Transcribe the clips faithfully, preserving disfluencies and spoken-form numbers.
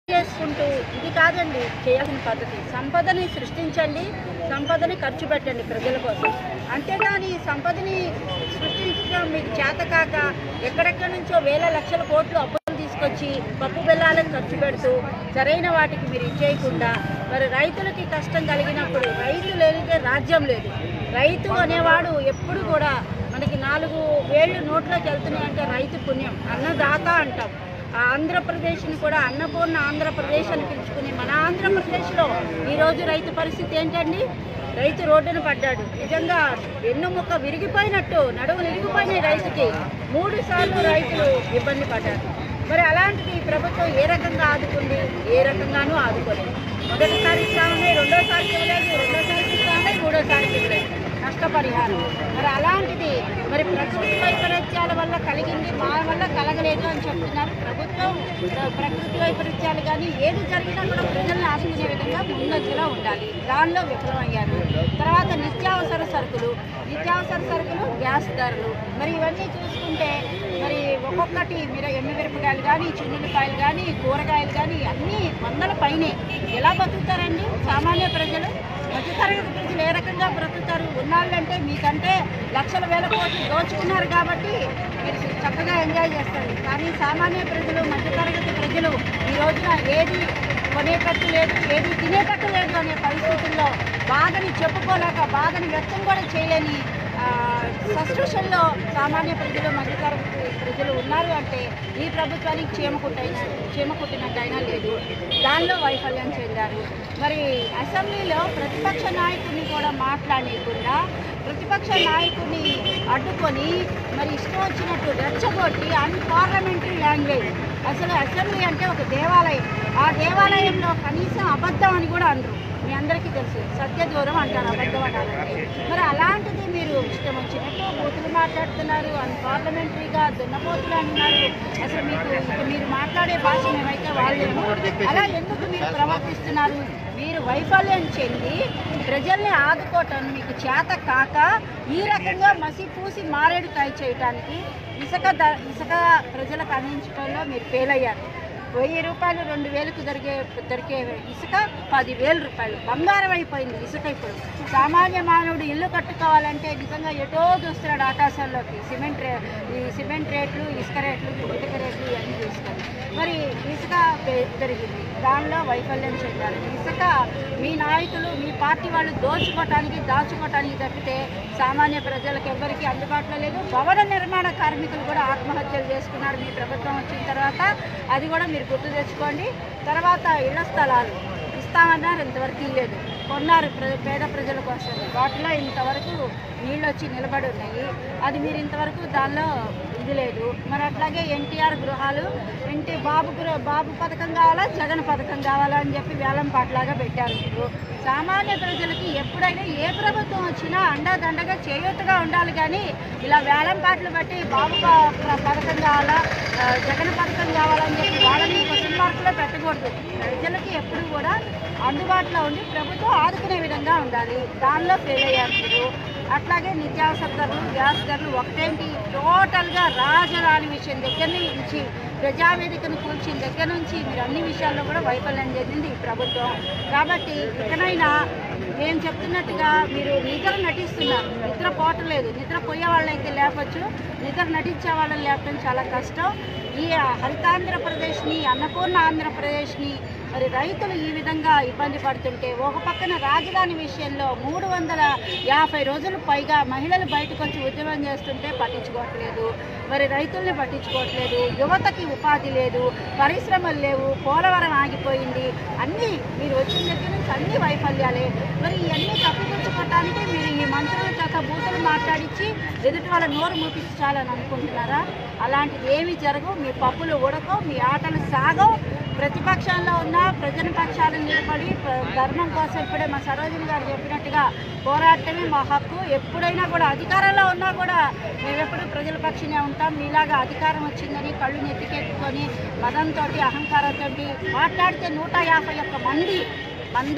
చేసుకుంటూ ఇది కాదండి చేయాల్సిన పద్ధతి. సంపదని సృష్టించండి, సంపదని ఖర్చు పెట్టండి ప్రజల కోసం. అంతేగాని సంపదని సృష్టించడం మీకు చేతకాక ఎక్కడెక్కడి నుంచో వేల లక్షల కోట్లు అప్పులు తీసుకొచ్చి పప్పు బెల్లాలకు ఖర్చు పెడుతూ సరైన వాటికి మీరు ఇచ్చేయకుండా, మరి రైతులకి కష్టం కలిగినప్పుడు రైతు లేనిదే రాజ్యం లేదు. రైతు అనేవాడు ఎప్పుడు కూడా మనకి నాలుగు వేళ్ళు నోట్లోకి వెళ్తున్నాయంటే రైతు పుణ్యం. అన్నదాత అంటాం. ఆంధ్రప్రదేశ్ని కూడా అన్నపూర్ణ ఆంధ్రప్రదేశ్ అని పిలుచుకుని మన ఆంధ్రప్రదేశ్లో ఈరోజు రైతు పరిస్థితి ఏంటండి? రైతు రోడ్డున పడ్డాడు. నిజంగా వెన్నుముక్క విరిగిపోయినట్టు నడువులు విరిగిపోయినాయి రైతుకి. మూడు సార్లు రైతులు ఇబ్బంది పడ్డారు. మరి అలాంటిది ప్రభుత్వం ఏ రకంగా ఆదుకుంది? ఏ రకంగానూ ఆదుకోలేదు. మొదటిసారి ఇస్తామని రెండోసారికి ఇవ్వలేదు, రెండోసారికి ఇస్తామని మూడోసారికి ఇవ్వలేదు నష్టపరిహారం. మరి అలాంటిది మరి ప్రకృతి వైపరీత్యాల వల్ల కలిగింది, మా వల్ల కలగలేదు అని చెప్తున్నారు. ప్రభుత్వం ప్రకృతి వైపరీత్యాలు కానీ ఏది జరిగినా కూడా ప్రజల్ని ఆదుకునే విధంగా ముందంజలో ఉండాలి. దానిలో విఫలమయ్యారు. తర్వాత నిత్యావసర సరుకులు నిత్యావసర సరుకులు గ్యాస్ ధరలు మరి ఇవన్నీ చూసుకుంటే మరి ఒక్కొక్కటి మీరు ఎండుమిరపకాయలు కానీ, చిన్నులకాయలు కానీ, కూరగాయలు కానీ అన్నీ వందల పైనే. ఎలా బతుకుతారండి సామాన్య ప్రజలు? మధ్యతరగతి ప్రజలు ఏ రకంగా బ్రతుకుతారు? ఉన్నాళ్ళంటే మీకంటే లక్షల వేల కోట్లు దోచుకున్నారు కాబట్టి మీరు చక్కగా ఎంజాయ్ చేస్తారు. కానీ సామాన్య ప్రజలు, మధ్యతరగతి ప్రజలు ఈ రోజున ఏది కొనేటట్టు లేదు, ఏది తినేటట్టు లేదు అనే పరిస్థితుల్లో బాధని చెప్పుకోలేక, బాధని వ్యక్తం కూడా చేయలేని సస్టిట్యూషన్లో సామాన్య ప్రజలు, మధ్యతరగతి ప్రజలు ఉన్నారు. అంటే ఈ ప్రభుత్వానికి చీమ కుట్టైనా చీమ కుట్టినట్టయినా లేదు. దానిలో వైఫల్యం చెందారు. మరి అసెంబ్లీలో ప్రతిపక్ష నాయకుడిని కూడా మాట్లాడకుండా ప్రతిపక్ష నాయకుడిని అడ్డుకొని మరి ఇష్టం వచ్చినట్టు రెచ్చగొట్టి అన్పార్లమెంటరీ లాంగ్వేజ్. అసలు అసెంబ్లీ అంటే ఒక దేవాలయం. ఆ దేవాలయంలో కనీసం అబద్ధం అని కూడా అనరు. మీ అందరికీ తెలుసు, సత్య దూరం అంటారు అబద్ధం అనాలంటే. మరి అలాంటిది మీరు ఇష్టం వచ్చినట్టు బూతులు మాట్లాడుతున్నారు, అన్పార్లమెంటరీగా దున్నపోతులు అంటున్నారు. అసలు మీకు ఇక మీరు మాట్లాడే భాష మేమైతే వాళ్ళేమో. అలా ఎందుకు మీరు ప్రవర్తిస్తున్నారు? మీరు వైఫల్యం చెంది ప్రజల్ని ఆదుకోవటం మీకు చేత కాక ఈ రకంగా మసి పూసి మారేడుకాయ చేయటానికి ఇసుక ద ఇసుక ప్రజలకు అందించడంలో మీరు ఫెయిల్ అయ్యారు. వెయ్యి రూపాయలు రెండు వేలకు దొరికే దొరికే ఇసుక పదివేల రూపాయలు బంగారం అయిపోయింది ఇసుక. ఇప్పుడు సామాన్య మానవుడు ఇల్లు కట్టుకోవాలంటే నిజంగా ఎటో చూస్తున్నాడు ఆకాశంలోకి. సిమెంట్ రే ఈ సిమెంట్ రేట్లు, ఇసుక రేట్లు, ఇటుక రేట్లు ఇవన్నీ చూస్తారు. మరి ఇసుక పెరిగింది, దానిలో వైఫల్యం చెందారు. ఇసుక మీ నాయకులు, మీ పార్టీ వాళ్ళు దోచుకోవటానికి, దాచుకోవటానికి తప్పితే సామాన్య ప్రజలకు ఎవరికి అందుబాటులో లేదు. భవన నిర్మాణ కార్మికులు కూడా ఆత్మహత్యలు చేసుకున్నారు మీ ప్రభుత్వం వచ్చిన తర్వాత. అది కూడా మీరు గుర్తు తెచ్చుకోండి. తర్వాత ఇళ్ల స్థలాలు ఇస్తామన్నారు, ఇంతవరకు ఇల్లేదు. కొన్నారు ప్ర పేద ప్రజల కోసం. వాటిలో ఇంతవరకు నీళ్ళు వచ్చి నిలబడి ఉన్నాయి. అది మీరు ఇంతవరకు దానిలో ఇది లేదు. మరి అట్లాగే ఎన్టీఆర్ గృహాలు, ఎన్టీ బాబు గృహ బాబు పథకం కావాలా, జగన్ పథకం కావాలా అని చెప్పి వేలం పాటలాగా పెట్టారు. మీరు సామాన్య ప్రజలకి ఎప్పుడైనా ఏ ప్రభుత్వం వచ్చినా అండదండగా చేయూతగా ఉండాలి. కానీ ఇలా వేలం పాటలు బట్టి బాబు పథకం కావాలా, జగన్ పథకం కావాలని చెప్పి వాళ్ళని క్వశ్చన్ మార్కులో పెట్టకూడదు. ప్రజలకి ఎప్పుడు కూడా అందుబాటులో ఉండి ప్రభుత్వం ఆదుకునే విధంగా ఉండాలి. దానిలో ఫెయిల్ అయ్యారు మీరు. అట్లాగే నిత్యావసర ధరలు, గ్యాస్ ధరలు ఒకటేంటి టోటల్గా రాజధాని విషయం దగ్గర నుంచి, ప్రజావేదికను కూల్చిన దగ్గర నుంచి మీరు అన్ని విషయాల్లో కూడా వైఫల్యం చెందింది ఈ ప్రభుత్వం. కాబట్టి ఇకనైనా మేము చెప్తున్నట్టుగా మీరు నిద్ర నటిస్తున్నారు. నిద్ర పోవట్లేదు. నిద్ర పోయే వాళ్ళైతే లేపచ్చు, నిద్ర నటించే వాళ్ళని లేపడం చాలా కష్టం. ఈ హరితాంధ్రప్రదేశ్ని, అన్నపూర్ణ ఆంధ్రప్రదేశ్ని మరి రైతులు ఈ విధంగా ఇబ్బంది పడుతుంటే, ఒక పక్కన రాజధాని విషయంలో మూడు వందల యాభై రోజులు పైగా మహిళలు బయటకు వచ్చి ఉద్యమం చేస్తుంటే పట్టించుకోవట్లేదు. మరి రైతుల్ని పట్టించుకోవట్లేదు. యువతకి ఉపాధి లేదు, పరిశ్రమలు లేవు, పోలవరం ఆగిపోయింది. అన్నీ మీరు వచ్చిన దగ్గర నుంచి అన్ని వైఫల్యాలే. మరి ఇవన్నీ తప్పిపుచ్చుకోవటానికి మీరు ఈ మంత్రుల చేత బూతులు మాట్లాడించి ఎదుటి వాళ్ళ నోరు మూపించాలని అనుకుంటున్నారా? అలాంటిది ఏమీ జరగవు. మీ పప్పులు ఉడకవు, మీ ఆటలు సాగవు. ప్రతిపక్షంలో ఉన్న ప్రజల పక్షాలను నిలబడి ధర్మం కోసం ఇప్పుడే మా సరోజిని గారు చెప్పినట్టుగా పోరాటమే మా హక్కు. ఎప్పుడైనా కూడా అధికారంలో ఉన్నా కూడా మేము ఎప్పుడు ప్రజల పక్షానే ఉంటాం. మీలాగా అధికారం వచ్చిందని కళ్ళు నెత్తికెత్తుకొని మదంతో, అహంకారంతో మాట్లాడితే నూట యాభై ఒక్క మంది మంద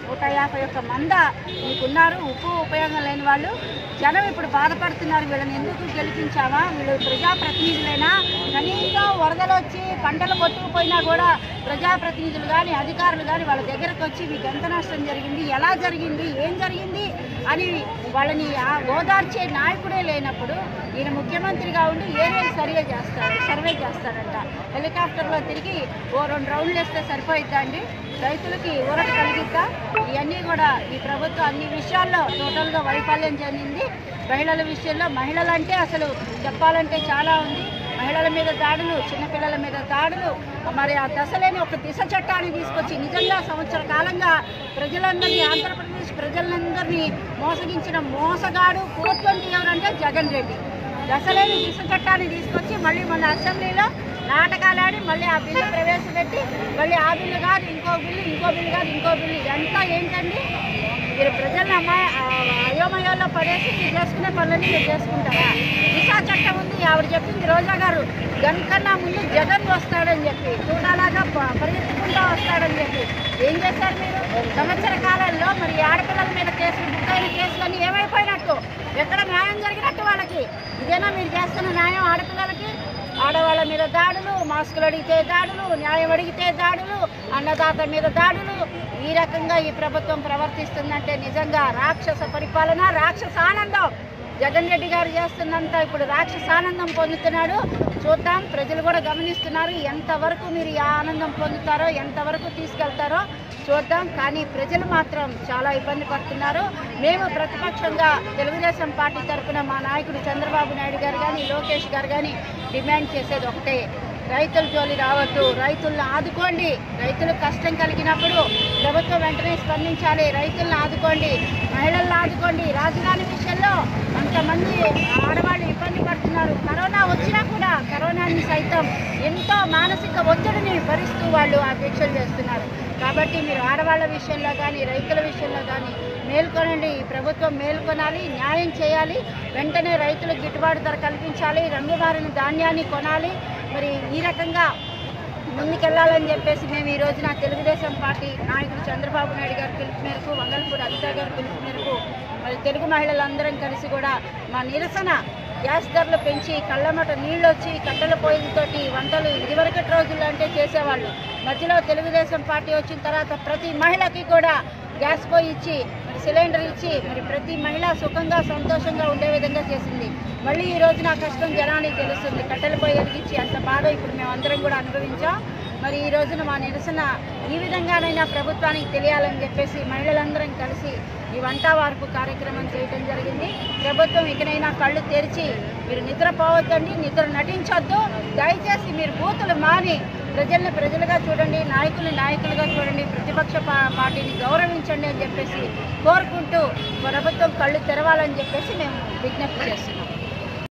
నూట యాభై ఒక్క మంద మీకున్నారు, ఉప్పు ఉపయోగం లేని వాళ్ళు. జనం ఇప్పుడు బాధపడుతున్నారు, వీళ్ళని ఎందుకు గెలిపించామా, వీళ్ళు ప్రజాప్రతినిధులైనా, కనీసం వరదలు వచ్చి పంటలు కొట్టుకుపోయినా కూడా ప్రజాప్రతినిధులు కానీ అధికారులు కానీ వాళ్ళ దగ్గరకు వచ్చి మీకు ఎంత నష్టం జరిగింది, ఎలా జరిగింది, ఏం జరిగింది అని వాళ్ళని ఓదార్చే నాయకుడే లేనప్పుడు ఈయన ముఖ్యమంత్రిగా ఉండి ఏరియల్ సర్వే చేస్తారు సర్వే చేస్తారంట. హెలికాప్టర్లో తిరిగి ఓ రెండు రౌండ్లు వేస్తే సరిపోయిద్దా అండి? రైతులకి ఊరట కలిగిద్దా? ఇవన్నీ కూడా ఈ ప్రభుత్వం అన్ని విషయాల్లో టోటల్గా వైఫల్యం చెందింది. మహిళల విషయంలో మహిళలంటే అసలు చెప్పాలంటే చాలా ఉంది. మహిళల మీద దాడులు, చిన్నపిల్లల మీద దాడులు, మరి ఆ దశలేని ఒక దిశ చట్టాన్ని తీసుకొచ్చి నిజంగా సంవత్సర కాలంగా ప్రజలందరినీ, ఆంధ్రప్రదేశ్ ప్రజలందరినీ మోసగించిన మోసగాడు ఫోర్ ట్వంటీ ఎవరంటే జగన్ రెడ్డి. దశలేని దిశ చట్టాన్ని తీసుకొచ్చి మళ్ళీ మన అసెంబ్లీలో నాటకాలాడి మళ్ళీ ఆ బిల్లు ప్రవేశపెట్టి మళ్ళీ ఆ బిల్లు కాదు ఇంకో బిల్లు, ఇంకో బిల్లు కాదు ఇంకో బిల్లు. ఇదంతా ఏంటండి? మీరు ప్రజలను అమ్మాయి అయోమయాల్లో పడేసి మీరు చేసుకునే పనులన్నీ మీరు చేసుకుంటారా? దిశా చట్టం ఉంది, ఆవిడ చెప్పింది రోజా గారు, గన్కన్నా ముందు జగన్ వస్తాడని చెప్పి, చూడాలాగా పరిగెత్తుకుంటూ వస్తాడని చెప్పి ఏం చేశారు మీరు? సంవత్సర కాలంలో మరి ఆడపిల్లల మీద కేసులు, బుక్కైన కేసులన్నీ ఏమైపోయినట్టు, ఎక్కడ న్యాయం జరిగినట్టు వాళ్ళకి? ఇదేనా మీరు చేస్తున్న న్యాయం ఆడపిల్లలకి? ఆడవాళ్ళ మీద దాడులు, మాస్కులు అడిగితే దాడులు, న్యాయం అడిగితే దాడులు, అన్నదాత మీద దాడులు. ఈ రకంగా ఈ ప్రభుత్వం ప్రవర్తిస్తుందంటే నిజంగా రాక్షస పరిపాలన, రాక్షస ఆనందం. జగన్ రెడ్డి గారు చేస్తున్నంత ఇప్పుడు రాక్షస ఆనందం పొందుతున్నాడు. చూద్దాం, ప్రజలు కూడా గమనిస్తున్నారు ఎంతవరకు మీరు ఈ ఆనందం పొందుతారో, ఎంతవరకు తీసుకెళ్తారో చూద్దాం. కానీ ప్రజలు మాత్రం చాలా ఇబ్బంది పడుతున్నారు. మేము ప్రతిపక్షంగా తెలుగుదేశం పార్టీ తరఫున మా నాయకుడు చంద్రబాబు నాయుడు గారు కానీ, లోకేష్ గారు కానీ డిమాండ్ చేసేది ఒకటే, రైతుల జోలి రావద్దు, రైతులను ఆదుకోండి. రైతులకు కష్టం కలిగినప్పుడు ప్రభుత్వం వెంటనే స్పందించాలి, రైతులను ఆదుకోండి, మహిళలను ఆదుకోండి. రాజధాని విషయంలో అంతమంది ఆడవాళ్ళు ఇబ్బంది పడుతున్నారు. కరోనా వచ్చినా కూడా కరోనాని సైతం ఎంతో మానసిక ఒత్తిడిని భరిస్తూ వాళ్ళు ఆ దీక్షలు చేస్తున్నారు. కాబట్టి మీరు ఆడవాళ్ళ విషయంలో కానీ, రైతుల విషయంలో కానీ మేల్కొనండి. ఈ ప్రభుత్వం మేల్కొనాలి, న్యాయం చేయాలి, వెంటనే రైతులకు గిట్టుబాటు ధర కల్పించాలి, రంగు మారిన ధాన్యాన్ని కొనాలి. మరి ఈ రకంగా ముందుకెళ్లాలని చెప్పేసి మేము ఈ రోజున తెలుగుదేశం పార్టీ నాయకుడు చంద్రబాబు నాయుడు గారి పిలుపు మేరకు, వంగల్పూడి అనిత గారి పిలుపు మేరకు మరి తెలుగు మహిళలందరం కలిసి కూడా మా నిరసన, గ్యాస్ ధరలు పెంచి కళ్ళమట నీళ్ళు వచ్చి కట్టెల పొయ్యిలతోటి వంటలు ఇదివరకటి రోజుల్లో అంటే చేసేవాళ్ళు. మధ్యలో తెలుగుదేశం పార్టీ వచ్చిన తర్వాత ప్రతి మహిళకి కూడా గ్యాస్ పొయ్యి ఇచ్చి, మరి సిలిండర్ ఇచ్చి, మరి ప్రతి మహిళ సుఖంగా సంతోషంగా ఉండే విధంగా చేసింది. మళ్ళీ ఈ రోజు నా కష్టం జనానికి తెలుస్తుంది. కట్టెల పొయ్యి వెలిగించి అంత బాధ ఇప్పుడు మేమందరం కూడా అనుభవించాం. మరి ఈ రోజున మా నిరసన ఈ విధంగానైనా ప్రభుత్వానికి తెలియాలని చెప్పేసి మహిళలందరం కలిసి ఈ వంట వార్పు కార్యక్రమం చేయడం జరిగింది. ప్రభుత్వం ఇకనైనా కళ్ళు తెరిచి మీరు నిద్రపోవద్దండి, నిద్ర నటించొద్దు. దయచేసి మీరు బూతులు మాని ప్రజల్ని ప్రజలుగా చూడండి, నాయకుల్ని నాయకులుగా చూడండి, ప్రతిపక్ష పార్టీని గౌరవించండి అని చెప్పేసి కోరుకుంటూ ప్రభుత్వం కళ్ళు తెరవాలని చెప్పేసి మేము విజ్ఞప్తి చేస్తున్నాం.